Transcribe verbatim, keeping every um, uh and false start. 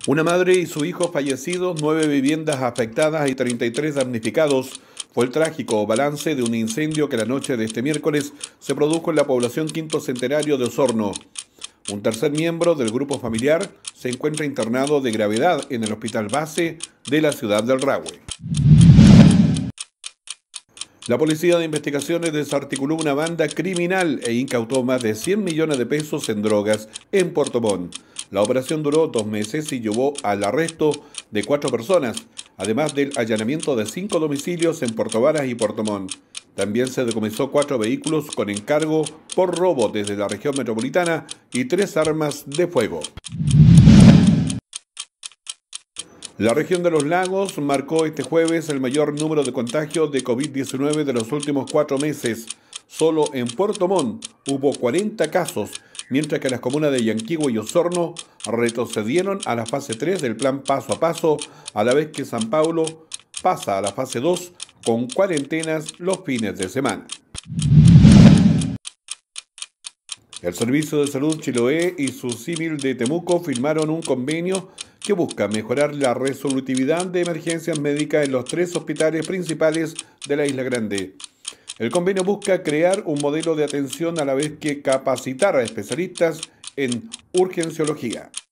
Una madre y su hijo fallecidos, nueve viviendas afectadas y treinta y tres damnificados fue el trágico balance de un incendio que la noche de este miércoles se produjo en la población Quinto Centenario de Osorno. Un tercer miembro del grupo familiar se encuentra internado de gravedad en el hospital base de la ciudad del Rahue. La Policía de Investigaciones desarticuló una banda criminal e incautó más de cien millones de pesos en drogas en Puerto Montt. La operación duró dos meses y llevó al arresto de cuatro personas, además del allanamiento de cinco domicilios en Puerto Varas y Puerto Montt. También se decomisó cuatro vehículos con encargo por robo desde la región metropolitana y tres armas de fuego. La región de los lagos marcó este jueves el mayor número de contagios de COVID diecinueve de los últimos cuatro meses. Solo en Puerto Montt hubo cuarenta casos, mientras que las comunas de Yanquihue y Osorno retrocedieron a la fase tres del plan paso a paso, a la vez que San Paulo pasa a la fase dos con cuarentenas los fines de semana. El Servicio de Salud Chiloé y su símil de Temuco firmaron un convenio que busca mejorar la resolutividad de emergencias médicas en los tres hospitales principales de la Isla Grande. El convenio busca crear un modelo de atención a la vez que capacitar a especialistas en urgenciología.